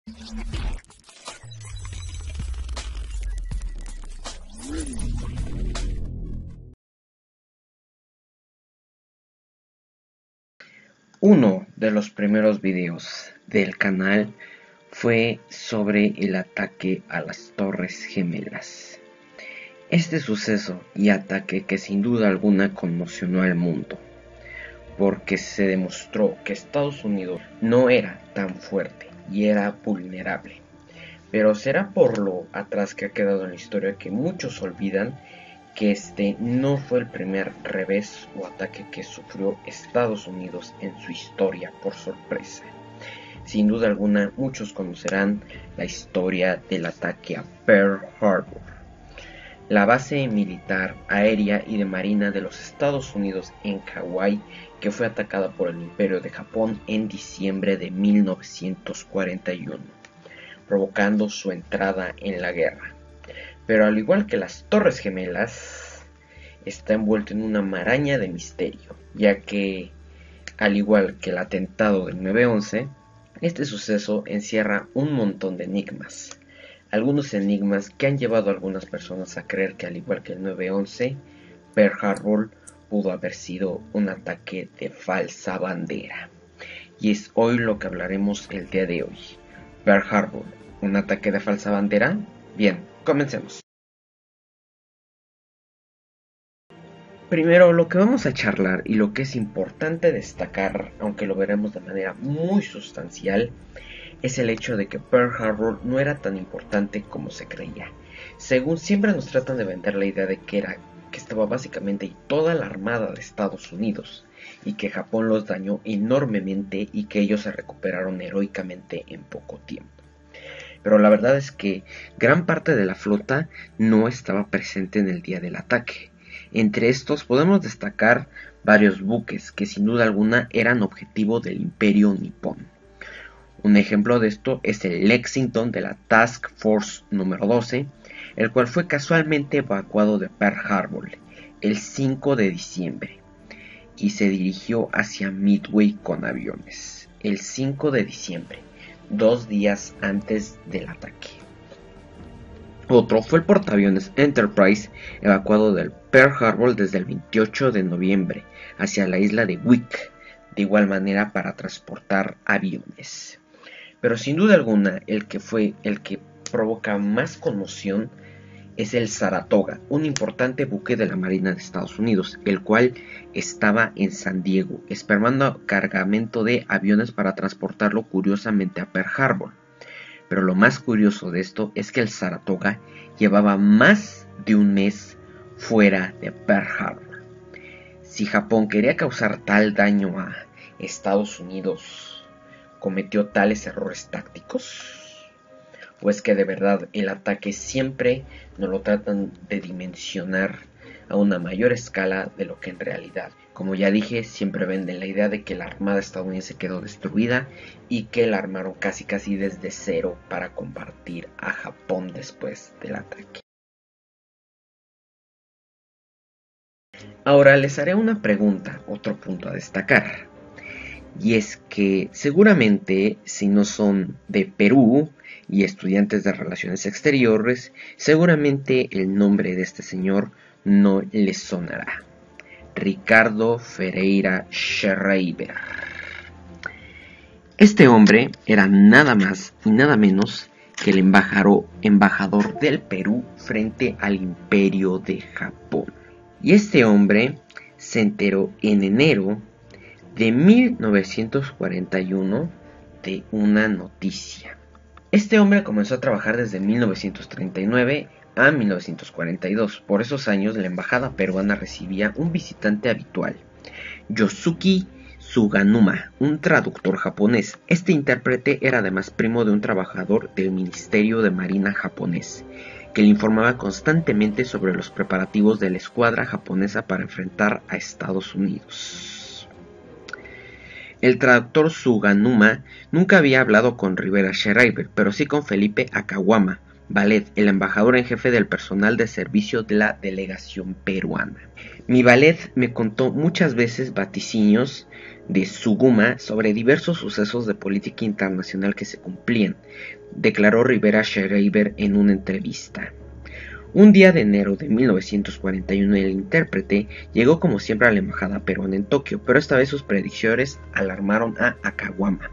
Uno de los primeros videos del canal fue sobre el ataque a las Torres Gemelas. Este suceso y ataque que sin duda alguna conmocionó al mundo, porque se demostró que Estados Unidos no era tan fuerte y era vulnerable. Pero será por lo atrás que ha quedado en la historia que muchos olvidan que este no fue el primer revés o ataque que sufrió Estados Unidos en su historia por sorpresa. Sin duda alguna, muchos conocerán la historia del ataque a Pearl Harbor, la base militar, aérea y de marina de los Estados Unidos en Hawái, que fue atacada por el Imperio de Japón en diciembre de 1941, provocando su entrada en la guerra. Pero al igual que las Torres Gemelas, está envuelto en una maraña de misterio, ya que, al igual que el atentado del 9/11, este suceso encierra un montón de enigmas. Algunos enigmas que han llevado a algunas personas a creer que, al igual que el 9/11, Pearl Harbor pudo haber sido un ataque de falsa bandera. Y es hoy lo que hablaremos el día de hoy. Pearl Harbor, ¿un ataque de falsa bandera? Bien, comencemos. Primero, lo que vamos a charlar y lo que es importante destacar, aunque lo veremos de manera muy sustancial, es el hecho de que Pearl Harbor no era tan importante como se creía. Según siempre nos tratan de vender la idea de que estaba básicamente toda la armada de Estados Unidos y que Japón los dañó enormemente y que ellos se recuperaron heroicamente en poco tiempo. Pero la verdad es que gran parte de la flota no estaba presente en el día del ataque. Entre estos podemos destacar varios buques que sin duda alguna eran objetivo del Imperio Nipón. Un ejemplo de esto es el Lexington de la Task Force número 12, el cual fue casualmente evacuado de Pearl Harbor el 5 de diciembre y se dirigió hacia Midway con aviones el 5 de diciembre, 2 días antes del ataque. Otro fue el portaaviones Enterprise, evacuado del Pearl Harbor desde el 28 de noviembre hacia la isla de Wick, de igual manera para transportar aviones. Pero sin duda alguna, el que provoca más conmoción es el Saratoga, un importante buque de la Marina de Estados Unidos, el cual estaba en San Diego, esperando cargamento de aviones para transportarlo curiosamente a Pearl Harbor. Pero lo más curioso de esto es que el Saratoga llevaba más de un mes fuera de Pearl Harbor. Si Japón quería causar tal daño a Estados Unidos, ¿cometió tales errores tácticos? ¿O es que de verdad el ataque siempre nos lo tratan de dimensionar a una mayor escala de lo que en realidad? Como ya dije, siempre venden la idea de que la armada estadounidense quedó destruida y que la armaron casi desde cero para combatir a Japón después del ataque. Ahora les haré una pregunta, otro punto a destacar. Y es que seguramente si no son de Perú y estudiantes de Relaciones Exteriores, seguramente el nombre de este señor no les sonará. Ricardo Ferreira Schreiber. Este hombre era nada más y nada menos que el embajador del Perú frente al Imperio de Japón. Y este hombre se enteró en enero de 1941 de una noticia. Este hombre comenzó a trabajar desde 1939 a 1942. Por esos años la embajada peruana recibía un visitante habitual, Yosuke Suganuma, un traductor japonés. Este intérprete era además primo de un trabajador del Ministerio de Marina japonés, que le informaba constantemente sobre los preparativos de la escuadra japonesa para enfrentar a Estados Unidos. El traductor Suganuma nunca había hablado con Rivera Schreiber, pero sí con Felipe Akawama, Valet, el embajador en jefe del personal de servicio de la delegación peruana. Mi valet me contó muchas veces vaticinios de Suguma sobre diversos sucesos de política internacional que se cumplían, declaró Rivera Schreiber en una entrevista. Un día de enero de 1941 el intérprete llegó como siempre a la embajada peruana en Tokio, pero esta vez sus predicciones alarmaron a Akawama.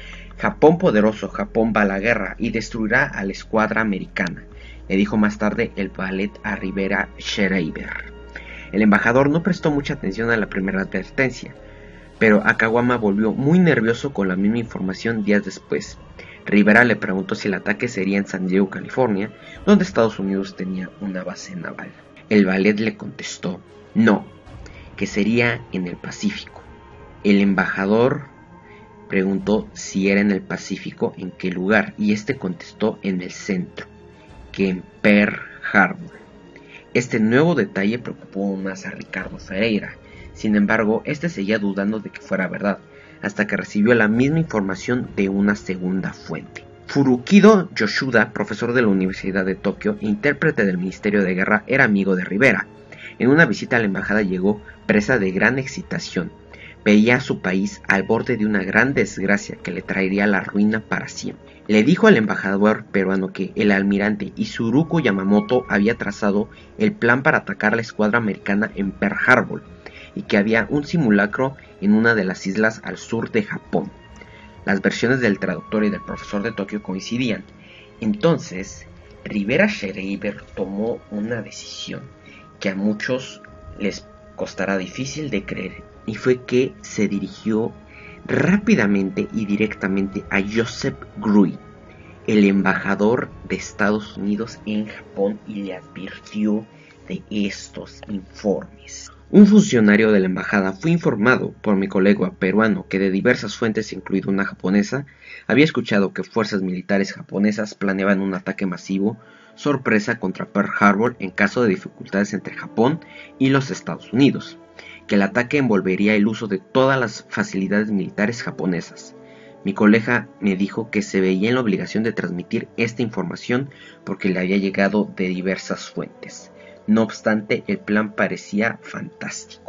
Japón poderoso, Japón va a la guerra y destruirá a la escuadra americana, le dijo más tarde el valet a Rivera Schreiber. El embajador no prestó mucha atención a la primera advertencia, pero Akawama volvió muy nervioso con la misma información días después. Rivera le preguntó si el ataque sería en San Diego, California, donde Estados Unidos tenía una base naval. El valet le contestó, no, que sería en el Pacífico. El embajador preguntó si era en el Pacífico, en qué lugar, y este contestó en el centro, que en Pearl Harbor. Este nuevo detalle preocupó aún más a Ricardo Ferreira. Sin embargo, este seguía dudando de que fuera verdad, hasta que recibió la misma información de una segunda fuente. Furukido Yoshida, profesor de la Universidad de Tokio e intérprete del Ministerio de Guerra, era amigo de Rivera. En una visita a la embajada llegó presa de gran excitación. Veía a su país al borde de una gran desgracia que le traería la ruina para siempre. Le dijo al embajador peruano que el almirante Isoroku Yamamoto había trazado el plan para atacar la escuadra americana en Pearl Harbor y que había un simulacro en una de las islas al sur de Japón. Las versiones del traductor y del profesor de Tokio coincidían. Entonces, Rivera Schreiber tomó una decisión que a muchos les costará difícil de creer, y fue que se dirigió rápidamente y directamente a Joseph Gruy, el embajador de Estados Unidos en Japón, y le advirtió de estos informes. Un funcionario de la embajada fue informado por mi colega peruano que de diversas fuentes, incluida una japonesa, había escuchado que fuerzas militares japonesas planeaban un ataque masivo sorpresa contra Pearl Harbor en caso de dificultades entre Japón y los Estados Unidos, que el ataque envolvería el uso de todas las facilidades militares japonesas. Mi colega me dijo que se veía en la obligación de transmitir esta información porque le había llegado de diversas fuentes. No obstante, el plan parecía fantástico.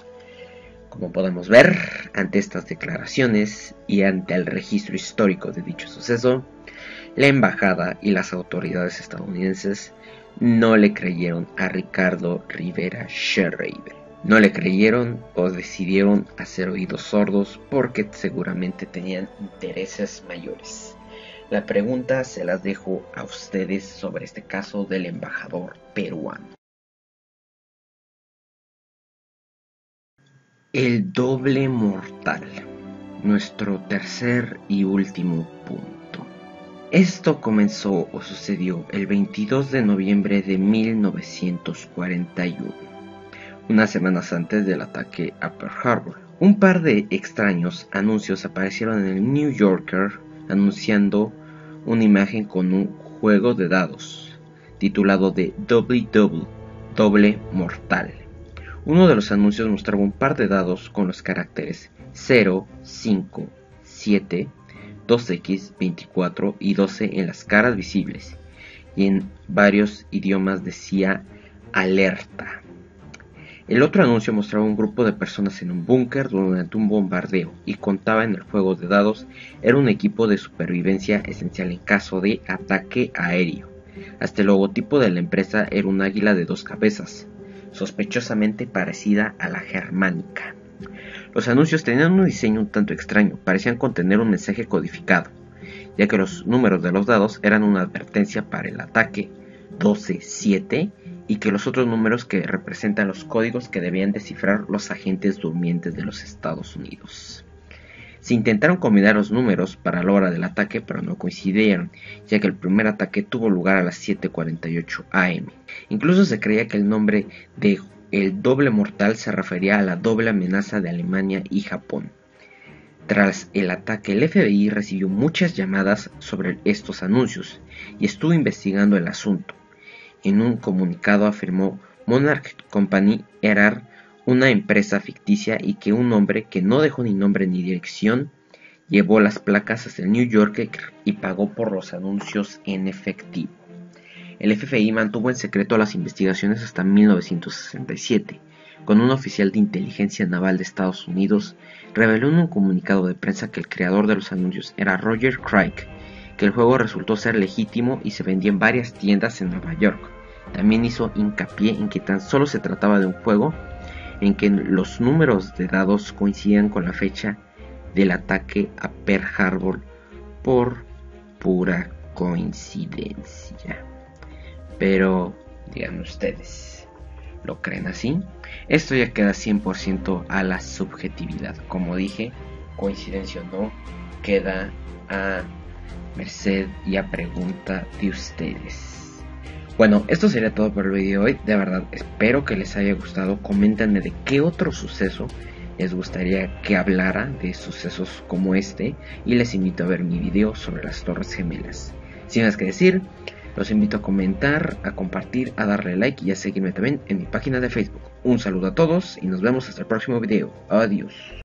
Como podemos ver, ante estas declaraciones y ante el registro histórico de dicho suceso, la embajada y las autoridades estadounidenses no le creyeron a Ricardo Rivera Schreiber. No le creyeron o decidieron hacer oídos sordos porque seguramente tenían intereses mayores. La pregunta se las dejo a ustedes sobre este caso del embajador peruano. El doble mortal, nuestro tercer y último punto. Esto comenzó o sucedió el 22 de noviembre de 1941, unas semanas antes del ataque a Pearl Harbor. Un par de extraños anuncios aparecieron en el New Yorker anunciando una imagen con un juego de dados titulado de Double Double, doble mortal. Uno de los anuncios mostraba un par de dados con los caracteres 0, 5, 7, 2x, 24 y 12 en las caras visibles, y en varios idiomas decía alerta. El otro anuncio mostraba un grupo de personas en un búnker durante un bombardeo y contaba en el juego de dados era un equipo de supervivencia esencial en caso de ataque aéreo. Hasta el logotipo de la empresa era un águila de 2 cabezas, sospechosamente parecida a la germánica. Los anuncios tenían un diseño un tanto extraño, parecían contener un mensaje codificado, ya que los números de los dados eran una advertencia para el ataque 12-7 y que los otros números que representan los códigos que debían descifrar los agentes durmientes de los Estados Unidos. Se intentaron combinar los números para la hora del ataque, pero no coincidieron, ya que el primer ataque tuvo lugar a las 7:48 am. Incluso se creía que el nombre de el doble mortal se refería a la doble amenaza de Alemania y Japón. Tras el ataque, el FBI recibió muchas llamadas sobre estos anuncios y estuvo investigando el asunto. En un comunicado afirmó Monarch Company era una empresa ficticia y que un hombre que no dejó ni nombre ni dirección llevó las placas hasta el New Yorker y pagó por los anuncios en efectivo. El FBI mantuvo en secreto las investigaciones hasta 1967, cuando un oficial de inteligencia naval de Estados Unidos reveló en un comunicado de prensa que el creador de los anuncios era Roger Craig, que el juego resultó ser legítimo y se vendía en varias tiendas en Nueva York. También hizo hincapié en que tan solo se trataba de un juego en que los números de dados coincidían con la fecha del ataque a Pearl Harbor por pura coincidencia. Pero, digan ustedes, ¿lo creen así? Esto ya queda 100% a la subjetividad. Como dije, coincidencia o no, queda a merced y a pregunta de ustedes. Bueno, esto sería todo por el video de hoy. De verdad, espero que les haya gustado. Coméntenme de qué otro suceso les gustaría que hablara, de sucesos como este, y les invito a ver mi video sobre las Torres Gemelas. Sin más que decir, los invito a comentar, a compartir, a darle like y a seguirme también en mi página de Facebook. Un saludo a todos y nos vemos hasta el próximo video. Adiós.